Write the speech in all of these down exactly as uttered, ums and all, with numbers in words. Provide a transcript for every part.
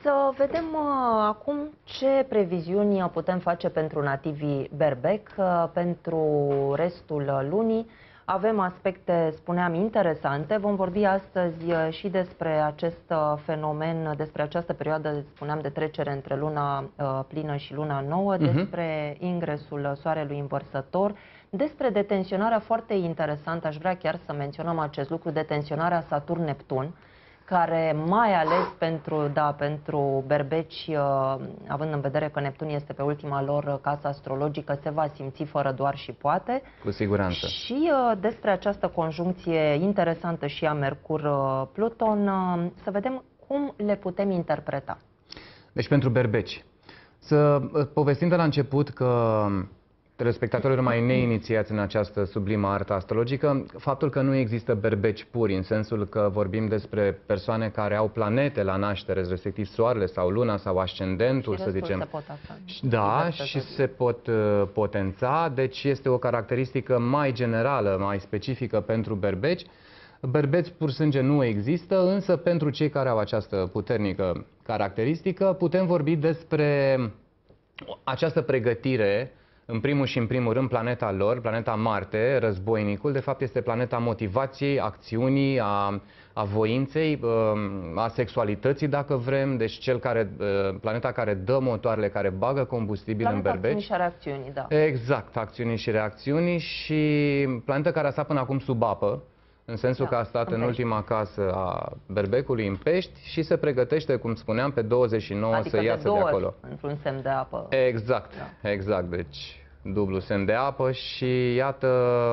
Să vedem uh, acum ce previziuni putem face pentru nativii berbec, uh, pentru restul lunii. Avem aspecte, spuneam, interesante. Vom vorbi astăzi uh, și despre acest uh, fenomen, despre această perioadă, spuneam, de trecere între luna uh, plină și luna nouă, uh-huh. despre ingresul soarelui învărsător, despre detenționarea foarte interesantă, aș vrea chiar să menționăm acest lucru, detenționarea Saturn-Neptun, care mai ales pentru, da, pentru berbeci, uh, având în vedere că Neptun este pe ultima lor casă astrologică, se va simți fără doar și poate. Cu siguranță. Și uh, despre această conjuncție interesantă și a Mercur-Pluton, uh, să vedem cum le putem interpreta. Deci pentru berbeci. Să povestim de la început că telespectatorilor mai neinițiați în această sublimă artă astrologică, faptul că nu există berbeci puri, în sensul că vorbim despre persoane care au planete la naștere, respectiv soarele sau luna sau ascendentul, și să zicem. Se pot afla. Da, și se pot uh, potența, deci este o caracteristică mai generală, mai specifică pentru berbeci. Berbeți pur sânge nu există, însă pentru cei care au această puternică caracteristică putem vorbi despre această pregătire. În primul și în primul rând, planeta lor, planeta Marte, războinicul, de fapt este planeta motivației, acțiunii, a, a voinței, a sexualității, dacă vrem, deci cel care, planeta care dă motoarele, care bagă combustibil planeta în berbeci. Acțiunii și reacțiunii, da. Exact, acțiunii și reacțiunii și planeta care a stat până acum sub apă, în sensul da, că a stat în, în ultima casă a berbecului în Pești și se pregătește, cum spuneam, pe douăzeci și nouă adică să iasă de, două de acolo. într-un semn de apă. Exact, da. exact. Deci dublu semn de apă și iată,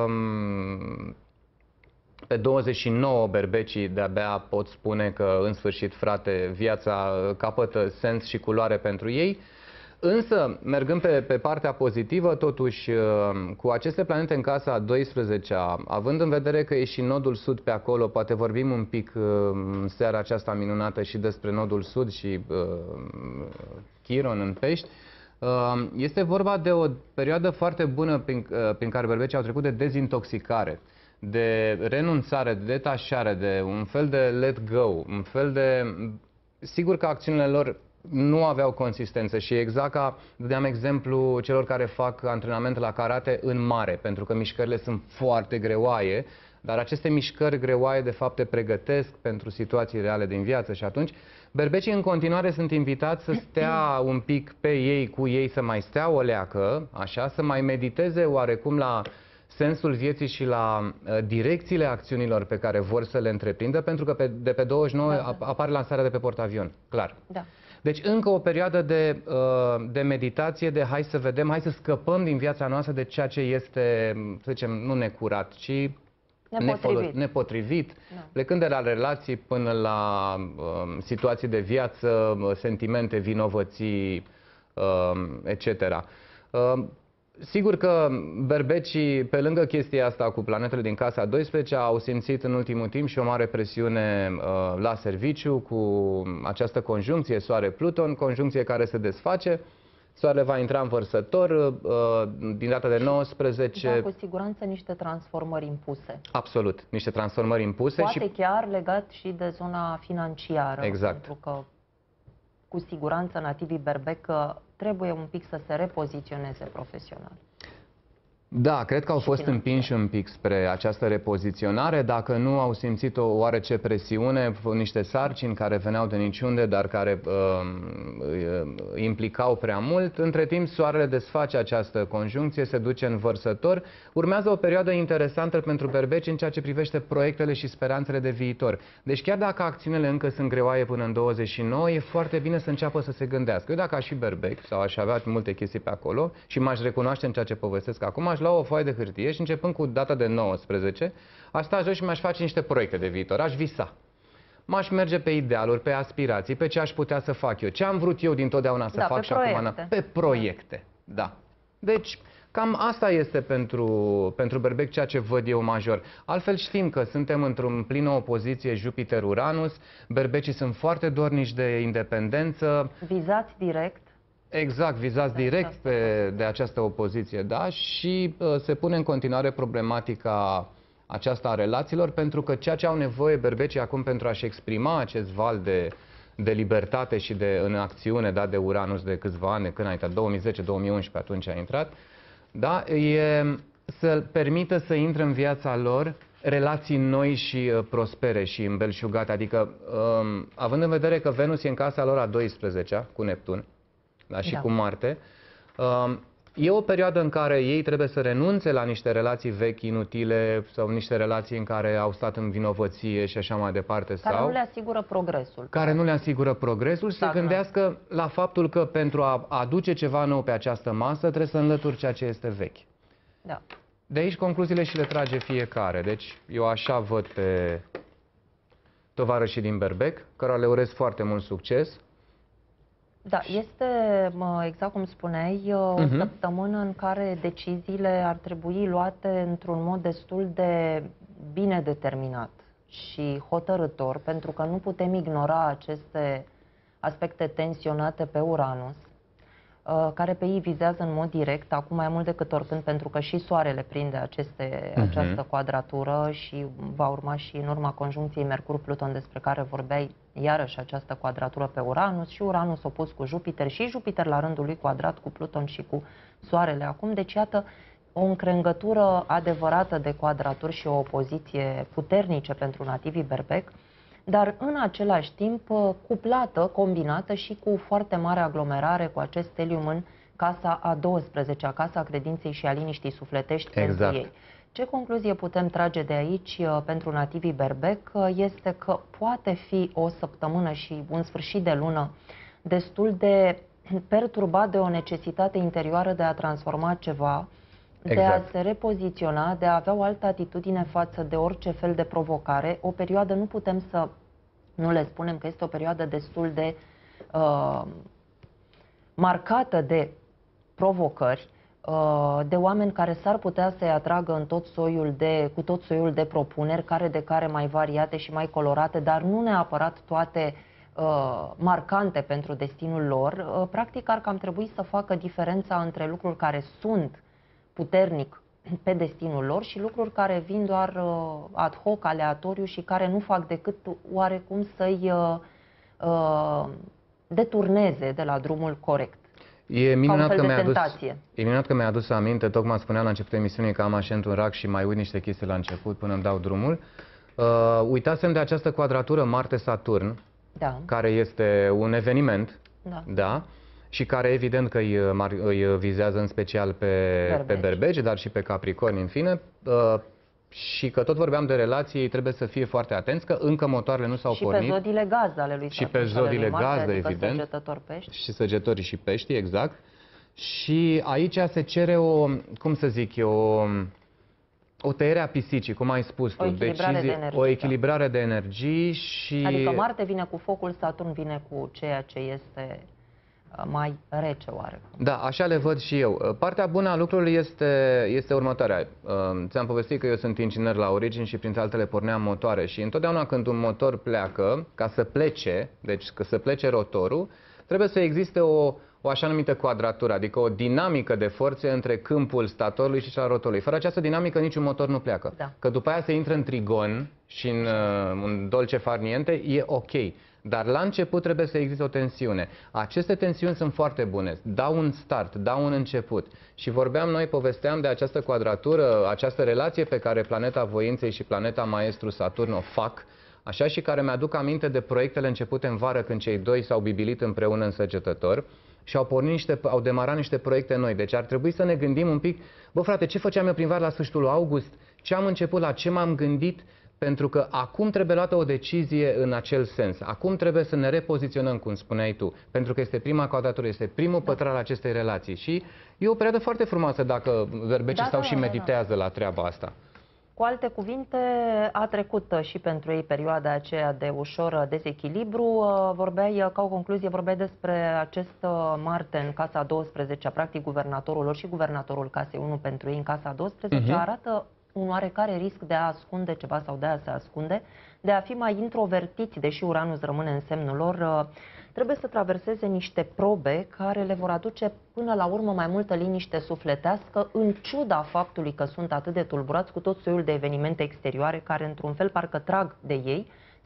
pe douăzeci și nouă berbecii de-abia pot spune că în sfârșit, frate, viața capătă sens și culoare pentru ei. Însă, mergând pe, pe partea pozitivă, totuși, cu aceste planete în casa a douăsprezecea, având în vedere că e și nodul sud pe acolo, poate vorbim un pic în seara aceasta minunată și despre nodul sud și uh, Chiron în Pești, uh, este vorba de o perioadă foarte bună prin, uh, prin care berbecii au trecut de dezintoxicare, de renunțare, de detașare, de un fel de let go, un fel de... Sigur că acțiunile lor nu aveau consistență și exact ca dădeam exemplu celor care fac antrenament la karate în mare, pentru că mișcările sunt foarte greoaie, dar aceste mișcări greoaie de fapt te pregătesc pentru situații reale din viață și atunci berbecii în continuare sunt invitați să stea un pic pe ei, cu ei, să mai stea o leacă, așa, să mai mediteze oarecum la sensul vieții și la uh, direcțiile acțiunilor pe care vor să le întreprindă, pentru că pe, de pe douăzeci și nouă da, da. apare lansarea de pe portavion, clar. Da. Deci încă o perioadă de, uh, de meditație, de hai să vedem, hai să scăpăm din viața noastră de ceea ce este, să zicem, nu necurat, ci nepotrivit, nepotrivit da. Plecând de la relații până la uh, situații de viață, sentimente, vinovății, uh, et cetera. Uh, Sigur că berbecii, pe lângă chestia asta cu planetele din casa a douăsprezecea, au simțit în ultimul timp și o mare presiune uh, la serviciu cu această conjuncție Soare-Pluton, conjuncție care se desface. Soarele va intra în Vărsător uh, din data de nouăsprezece. Da, cu siguranță niște transformări impuse. Absolut, niște transformări impuse. Poate și chiar legat și de zona financiară. Exact. Pentru că cu siguranță nativii berbec trebuie un pic să se repoziționeze profesional. Da, cred că au fost împinși un pic spre această repoziționare, dacă nu au simțit o oarece presiune, niște sarcini care veneau de niciunde, dar care uh, implicau prea mult. Între timp, soarele desface această conjuncție, se duce în Vărsător. Urmează o perioadă interesantă pentru berbeci în ceea ce privește proiectele și speranțele de viitor. Deci chiar dacă acțiunile încă sunt greoaie până în douăzeci și nouă, e foarte bine să înceapă să se gândească. Eu dacă aș fi berbec sau aș avea multe chestii pe acolo și m-aș recunoaște în ceea ce povestesc acum, aș lua o foaie de hârtie și începând cu data de nouăsprezece, aș sta jos și mi-aș face niște proiecte de viitor, aș visa. M-aș merge pe idealuri, pe aspirații, pe ce aș putea să fac eu, ce am vrut eu dintotdeauna să da, fac și acum, pe proiecte. Da. Deci, cam asta este pentru, pentru berbec ceea ce văd eu major. Altfel știm că suntem într-o plină opoziție Jupiter-Uranus, berbecii sunt foarte dornici de independență. Vizați direct. Exact, vizați de direct pe, de această opoziție, da, și uh, se pune în continuare problematica aceasta a relațiilor, pentru că ceea ce au nevoie berbecii acum pentru a-și exprima acest val de de libertate și de în acțiune dat de Uranus de câțiva ani, când a intrat, două mii zece două mii unsprezece, atunci a intrat, da, e să permită să intre în viața lor relații noi și uh, prospere și îmbelșugate. Adică, um, având în vedere că Venus e în casa lor a douăsprezecea cu Neptun, da, și Da. cu Marte, um, e o perioadă în care ei trebuie să renunțe la niște relații vechi, inutile, sau niște relații în care au stat în vinovăție și așa mai departe. Care sau nu le asigură progresul. care nu le asigură progresul și se Stagnă. gândească la faptul că pentru a aduce ceva nou pe această masă trebuie să înlături ceea ce este vechi. Da. De aici concluziile și le trage fiecare. Deci eu așa văd pe tovarășii din Berbec, cărora le urez foarte mult succes. Da, este, mă, exact cum spuneai, o Mhm. săptămână în care deciziile ar trebui luate într-un mod destul de bine determinat și hotărâtor, pentru că nu putem ignora aceste aspecte tensionate pe Uranus, uh, care pe ei vizează în mod direct, acum mai mult decât oricând, pentru că și Soarele prinde aceste, Mhm. această quadratură și va urma și în urma conjuncției Mercur-Pluton despre care vorbeai, iarăși această quadratură pe Uranus și Uranus opus cu Jupiter și Jupiter la rândul lui quadrat cu Pluton și cu Soarele acum. Deci iată o încrengătură adevărată de quadraturi și o opoziție puternice pentru nativii Berbec, dar în același timp cuplată, combinată și cu foarte mare aglomerare cu acest stelium în casa a douăsprezecea, casa credinței și a liniștii sufletești Exact. pentru ei. Ce concluzie putem trage de aici uh, pentru nativii Berbec uh, este că poate fi o săptămână și un sfârșit de lună destul de perturbat de o necesitate interioară de a transforma ceva, de a Exact. se repoziționa, de a avea o altă atitudine față de orice fel de provocare. O perioadă, nu putem să nu le spunem că este o perioadă destul de uh, marcată de provocări, uh, de oameni care s-ar putea să-i atragă în tot soiul de, cu tot soiul de propuneri, care de care mai variate și mai colorate, dar nu neapărat toate uh, marcante pentru destinul lor. Uh, practic ar cam trebui să facă diferența între lucruri care sunt puternic pe destinul lor și lucruri care vin doar uh, ad hoc, aleatoriu și care nu fac decât oarecum să-i uh, uh, deturneze de la drumul corect. E minunat, fel că de mi-a adus, tentație. e minunat că mi-a adus aminte, tocmai spuneam la începutul emisiunii că am așent un rac și mai uit niște chestii la început până îmi dau drumul. Uh, uitasem de această quadratură Marte-Saturn, Da, care este un eveniment, da. da, și care evident că îi, mar- îi vizează în special pe Berbeci. pe berbeci, dar și pe capricorni, în fine. Uh, și că tot vorbeam de relații, ei trebuie să fie foarte atenți, că încă motoarele nu s-au Și pornit. pe zodiile gazdă ale lui Și Saturn pe și ale lui zodiile Marte, gazdă, adică evident. Săgetător, Pești. Și săgetorii și peștii, exact. Și aici se cere o, cum să zic eu, o, o tăiere a pisicii, cum ai spus tu. O echilibrare de energii, o da. echilibrare de energii și... Adică Marte vine cu focul, Saturn vine cu ceea ce este uh, mai rece oarecum. Da, așa le văd și eu. Partea bună a lucrurilor este, este următoarea. Ți-am povestit că eu sunt inginer la origini și printre altele porneam motoare și întotdeauna când un motor pleacă, ca să plece, deci că să plece rotorul, trebuie să existe o, o așa numită quadratură, adică o dinamică de forțe între câmpul statorului și cel al rotorului. Fără această dinamică niciun motor nu pleacă. Da. Că după aia se intră în trigon și în uh, un dolce far niente, e ok. Dar la început trebuie să existe o tensiune. Aceste tensiuni sunt foarte bune, dau un start, dau un început. Și vorbeam noi, povesteam de această quadratură, această relație pe care planeta voinței și planeta maestru Saturn o fac, așa, și care mi-aduc aminte de proiectele începute în vară când cei doi s-au bibilit împreună în Săgetător și au pornit niște, au demarat niște proiecte noi. Deci ar trebui să ne gândim un pic, bă frate, ce făceam eu prin vară la sfârșitul lui august, ce am început, la ce m-am gândit, pentru că acum trebuie luată o decizie în acel sens. Acum trebuie să ne repoziționăm, cum spuneai tu, pentru că este prima quadratură, este primul pătrar al acestei relații. Și e o perioadă foarte frumoasă dacă berbecii Da, stau da, și da, da. meditează la treaba asta. Cu alte cuvinte, a trecut și pentru ei perioada aceea de ușor dezechilibru. Vorbeai, ca o concluzie, vorbeai despre acest Marte în casa a douăsprezecea, practic guvernatorul lor și guvernatorul casei unu pentru ei în casa a douăsprezecea, Mhm. arată un oarecare risc de a ascunde ceva sau de a se ascunde, de a fi mai introvertiți, deși Uranus rămâne în semnul lor. Trebuie să traverseze niște probe care le vor aduce până la urmă mai multă liniște sufletească, în ciuda faptului că sunt atât de tulburați cu tot soiul de evenimente exterioare care într-un fel parcă trag de ei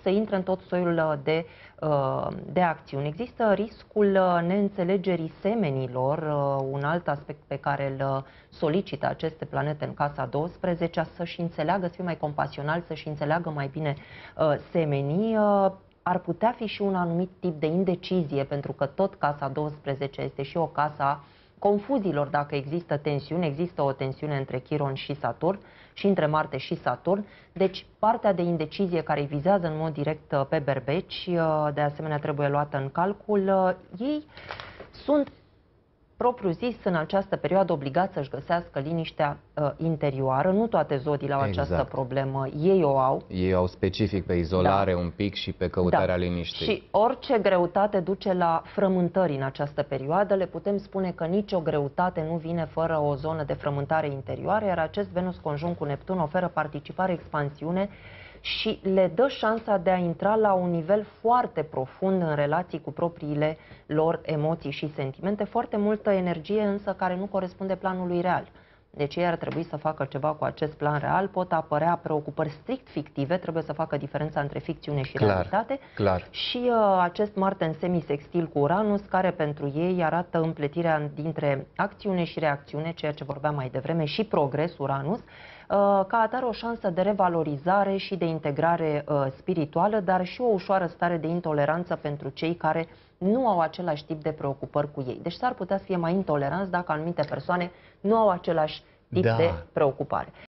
să intre în tot soiul de, de acțiuni. Există riscul neînțelegerii semenilor, un alt aspect pe care îl solicită aceste planete în casa a douăsprezecea, să-și înțeleagă, să fie mai compasional, să-și înțeleagă mai bine semenii. Ar putea fi și un anumit tip de indecizie, pentru că tot casa a douăsprezecea este și o casa confuziilor. Dacă există tensiune, există o tensiune între Chiron și Saturn și între Marte și Saturn. Deci partea de indecizie care îi vizează în mod direct pe berbeci, de asemenea trebuie luată în calcul. Ei sunt propriu zis în această perioadă obligați să-și găsească liniștea uh, interioară. Nu toate zodiile au Exact. această problemă, ei o au. Ei au specific pe izolare da. un pic și pe căutarea da. liniștii. Și orice greutate duce la frământări în această perioadă. Le putem spune că nicio greutate nu vine fără o zonă de frământare interioară, iar acest Venus conjunct cu Neptun oferă participare, expansiune și le dă șansa de a intra la un nivel foarte profund în relații cu propriile lor emoții și sentimente, foarte multă energie însă care nu corespunde planului real. Deci ei ar trebui să facă ceva cu acest plan real, pot apărea preocupări strict fictive, trebuie să facă diferența între ficțiune și clar, realitate. Clar. Și uh, acest Marte în semisextil cu Uranus, care pentru ei arată împletirea dintre acțiune și reacțiune, ceea ce vorbeam mai devreme, și progres Uranus, ca atare o șansă de revalorizare și de integrare uh, spirituală, dar și o ușoară stare de intoleranță pentru cei care nu au același tip de preocupări cu ei. Deci s-ar putea să fie mai intoleranți dacă anumite persoane nu au același tip da. de preocupare.